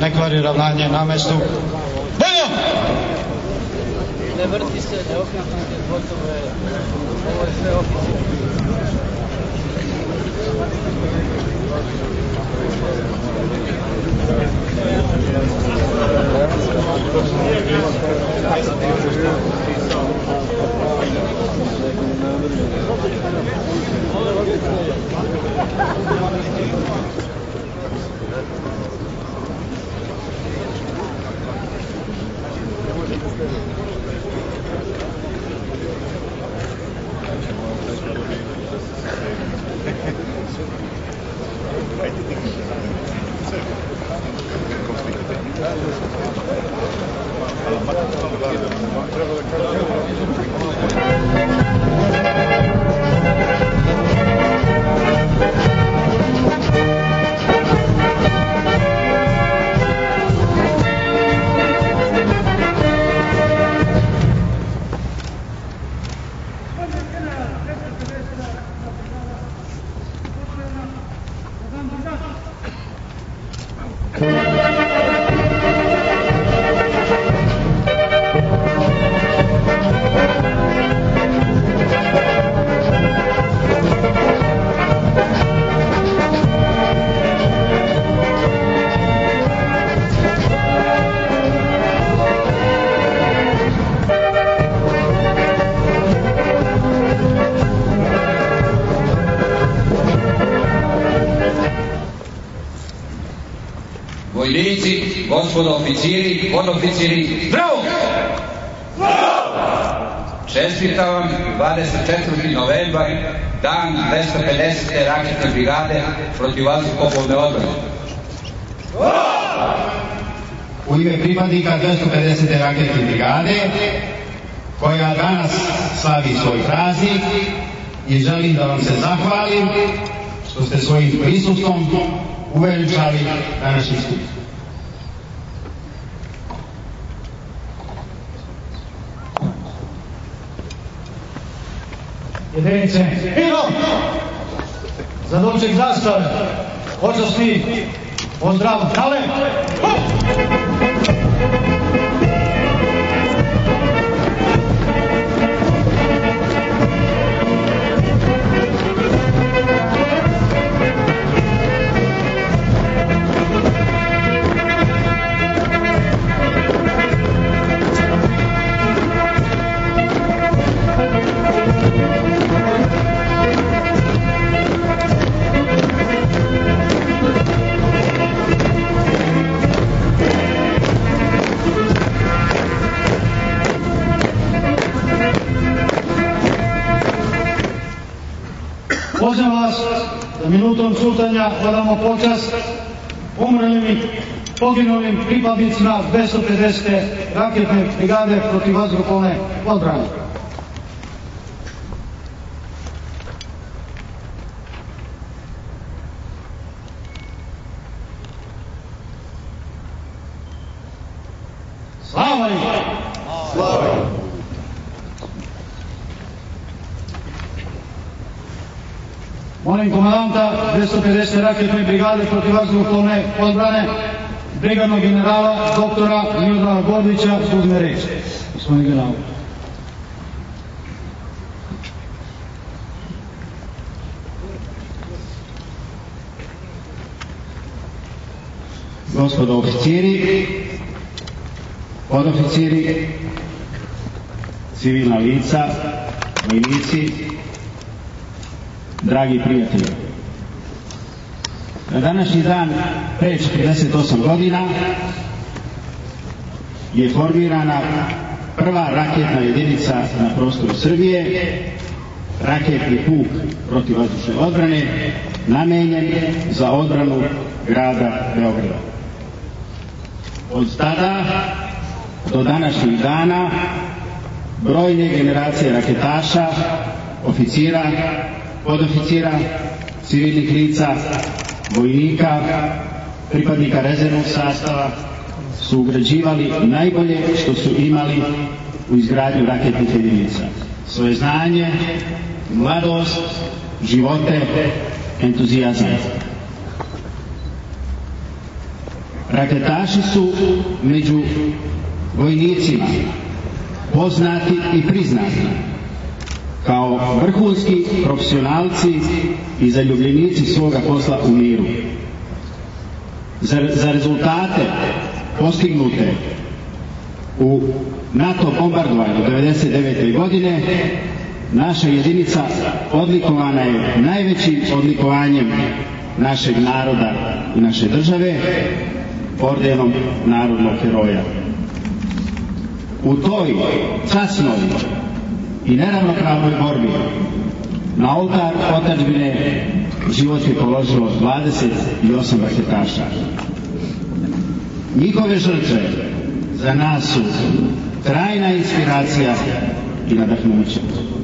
ne kvari ravnanje na mestu. Bojo! Ne vrti se, ne okrenate, gotovo je. Ovo je sve vojnici, gospodo oficiri, podoficiri, zdravo! Čestitam vam 24. novembar, dan 250. raketne brigade protivvazduhoplovne odbrane. U ime pripadnika 250. raketne brigade, koja danas slavi svoj praznik, i želim da vam se zahvalim što ste svojim prisustvom uveličali današnji skup. Jedinice, Miro! Za doček zastave, počasni, pozdrav, Kale! Pozivam vas da minutom ćutanja odamo počast umrlim i poginulim pripadnicima 250. raketne brigade protivvazduhoplovne odbrane. Slava im! Slava im! Molim komandanta 250. raketne brigade protivvazduhoplovne odbrane, brigadnog generala doktora Miodraga Gordića, da uzme reč. Gospodine generalu. Gospodo oficiri, podoficiri, civilna lica, vojnici, dragi prijatelji. Na današnji dan, pre 48 godina, je formirana prva raketna jedinica na prostoru Srbije, raketni puk protivvazdušne odbrane, namenjen za odbranu grada Beograda. Od tada do današnjih dana brojne generacije raketaša, oficira, podoficira, civilnih lica, vojnika, pripadnika rezervnog sastava su ugrađivali najbolje što su imali u izgradnju raketnih jedinica. Svoje znanje, mladost, živote, entuzijazam. Raketaši su među vojnicima poznati i priznati kao vrhunski profesionalci i zaljubljenici svoga posla u miru. Za rezultate postignute u NATO bombardovanju 1999. godine naša jedinica odlikovana je najvećim odlikovanjem našeg naroda i naše države, ordenom narodnog heroja. U toj časnoj i neravnopravnoj borbi na oltar otadžbine život je položilo 28 raketaša. Njihove žrtve za nas su trajna inspiracija i nadahnuće.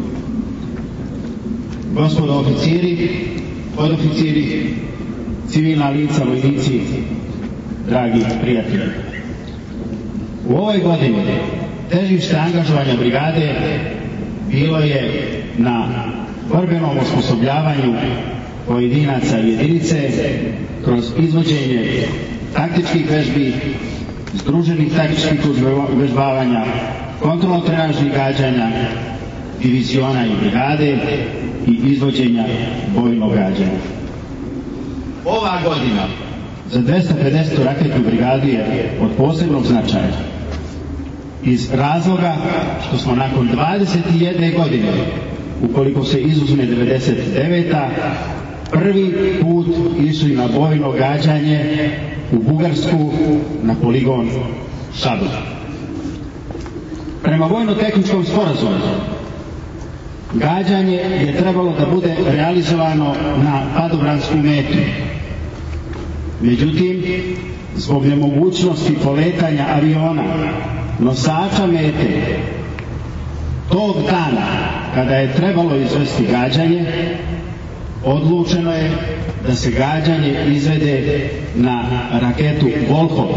Gospodo oficiri, podoficiri, civilna lica, vojnici, dragi prijatelji, u ovoj godini težište angažovanja brigade bilo je na borbenom osposobljavanju pojedinaca i jedinice kroz izvođenje taktičkih vežbi, združenih taktičkih uvežbavanja, kontrolno-trenažnih gađanja, diviziona i brigade i izvođenja bojnog gađanja. Ova godina za 250. raketnu brigadu je od posebnog značaja iz razloga što smo nakon 21 godine, ukoliko se izuzme 99. prvi put išli na bojno gađanje u Bugarsku na poligon Šabac. Prema vojno-tehničkom sporazumu gađanje je trebalo da bude realizovano na padobransku metu. Međutim, zbog nemogućnosti poletanja aviona nosača mete tog dana kada je trebalo izvesti gađanje, odlučeno je da se gađanje izvede na raketu Volhov.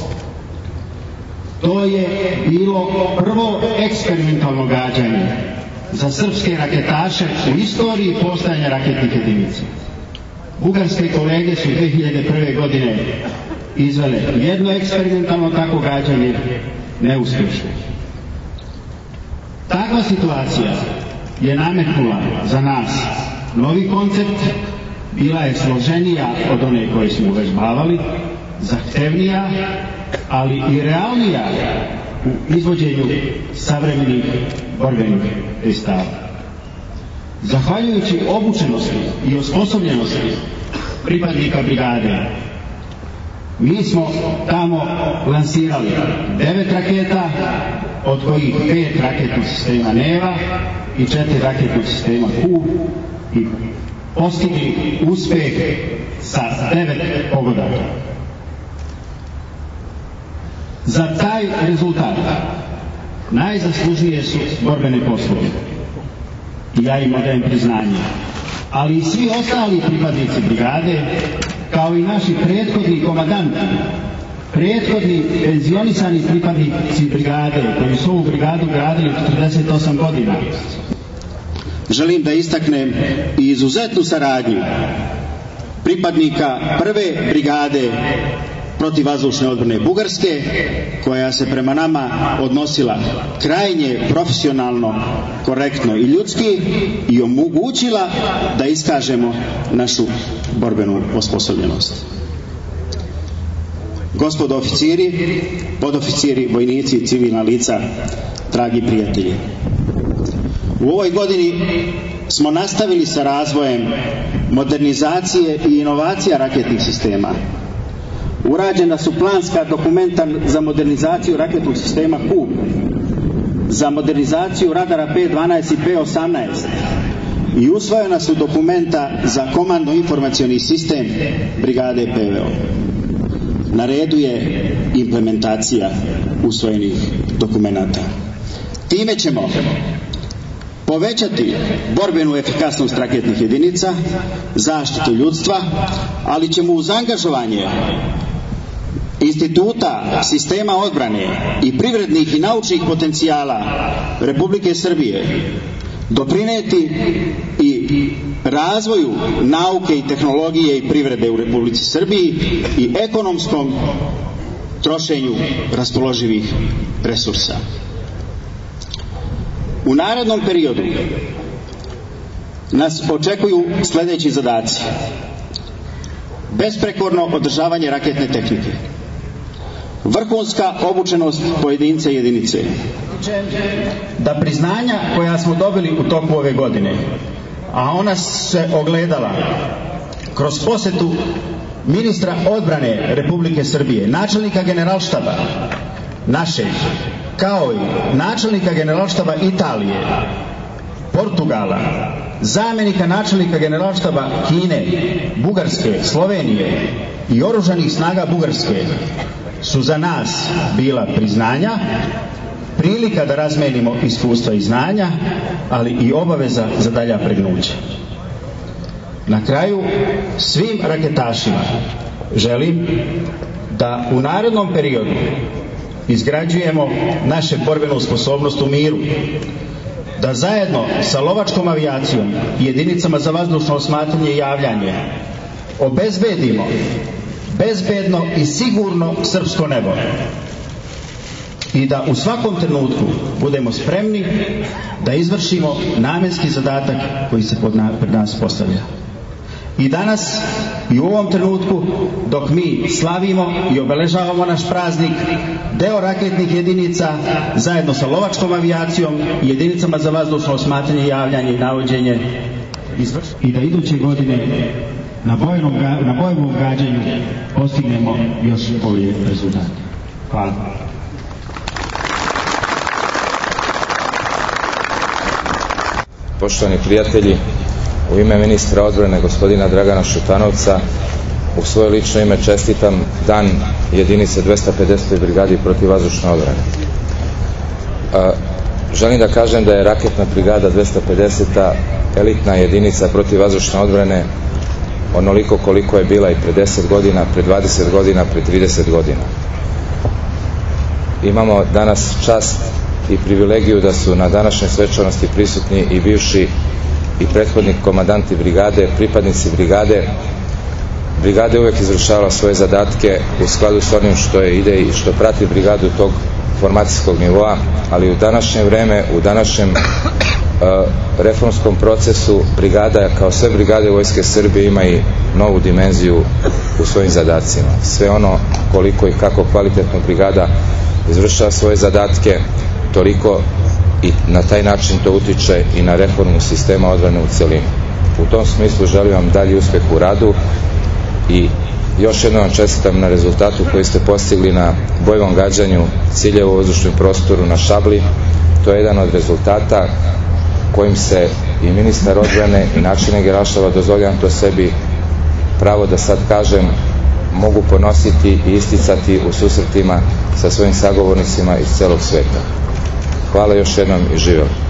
To je bilo prvo eksperimentalno gađanje za srpske raketaše u istoriji postojanja raketnih jedinica. Bugarske kolege su 2001. godine izvele jedno eksperimentalno tako gađanje, neuspješno. Takva situacija je nametnula za nas novi koncept, bila je složenija od one koje smo uvežbavali, zahtevnija, ali i realnija u izvođenju savremenih borbenih sredstava. Zahvaljujući obučenosti i osposobljenosti pripadnika brigade, mi smo tamo lansirali 9 raketa, od kojih 5 raketnog sistema Neva i 4 raketnog sistema Kub i postigli uspeh sa 9 pogodaka. Za taj rezultat najzaslužnije su borbene postrojbe i ja im odajem priznanje, ali i svi ostali pripadnici brigade, kao i naši prethodni komandanti, prethodni penzionisani pripadnici brigade koji su ovu brigadu gradili 48 godina. Želim da istaknem i izuzetnu saradnju pripadnika prve brigade protivvazdušne odbrane Bugarske, koja se prema nama odnosila krajnje profesionalno, korektno i ljudski i omogućila da iskažemo našu borbenu osposobljenost. Gospodo oficiri, podoficiri, vojnici, civilna lica, dragi prijatelji, u ovoj godini smo nastavili sa razvojem modernizacije i inovacija raketnih sistema. Urađena su planska dokumenta za modernizaciju raketnog sistema Kub, za modernizaciju radara P-12 i P-18 i usvojena su dokumenta za komandno-informacioni sistem brigade PVO. Na redu je implementacija usvojenih dokumenata. Time ćemo povećati borbenu efikasnost raketnih jedinica, zaštitu ljudstva, ali ćemo uz angažovanje instituta, sistema odbrane i privrednih i naučnih potencijala Republike Srbije doprineti i razvoju nauke i tehnologije i privrede u Republici Srbiji i ekonomskom trošenju raspoloživih resursa. U narednom periodu nas očekuju sledeći zadaci: besprekorno održavanje raketne tehnike, vrhunska obučenost pojedinca i jedinice, da priznanja koja smo dobili u toku ove godine, a ona se ogledala kroz posetu ministra odbrane Republike Srbije, načelnika Generalštaba našeg, kao i načelnika Generalštaba Italije, Portugala, zamenika načelnika Generalštaba Kine, Bugarske, Slovenije i oružanih snaga Bugarske, su za nas bila priznanja, prilika da razmenimo iskustva i znanja, ali i obaveza za dalja pregnuća. Na kraju, svim raketašima želim da u narednom periodu izgrađujemo našu borbenu sposobnost u miru, da zajedno sa lovačkom avijacijom i jedinicama za vazdušno osmatranje i javljanje obezbedimo bezbedno i sigurno srpsko nebo i da u svakom trenutku budemo spremni da izvršimo namenski zadatak koji se pred nas postavlja. I danas i u ovom trenutku, dok mi slavimo i obeležavamo naš praznik, deo raketnih jedinica zajedno sa lovačkom avijacijom i jedinicama za vazdušno osmatranje, javljanje i navođenje i da iduće godine na bojnom gađanju postignemo još bolje rezultate. Hvala. Poštovani prijatelji, u ime ministra odbrane gospodina Dragana Šutanovca, u svoje lično ime čestitam dan jedinice 250. brigadi protivvazdušne odbrane. Želim da kažem da je raketna brigada 250. elitna jedinica protivvazdušne odbrane onoliko koliko je bila i pre 10 godina, pre 20 godina, pre 30 godina. Imamo danas čast i privilegiju da su na današnjoj svečanosti prisutni i bivši i prethodni komandanti brigade, pripadnici brigade. Brigada je uvek izvršavala svoje zadatke u skladu s onim što je ide i što prati brigadu tog formacijskog nivoa, ali u današnje vreme, u današnjem reformskom procesu, brigada, kao sve brigade Vojske Srbije, ima i novu dimenziju u svojim zadacima. Sve ono koliko i kako kvalitetno brigada izvršava svoje zadatke, toliko i na taj način to utiče i na reformu sistema odbrane u celini. U tom smislu želim vam dalji uspeh u radu i još jednom vam čestitam na rezultatu koji ste postigli na bojnom gađanju ciljeva u vazdušnom prostoru na Šabli. To je jedan od rezultata kojim se i ministar odbrane i načelnik Generalštaba, dozvoljavam to sebi pravo da sad kažem, mogu ponositi i isticati u susretima sa svojim sagovornicima iz celog sveta. Hvala još jednom i živjeli.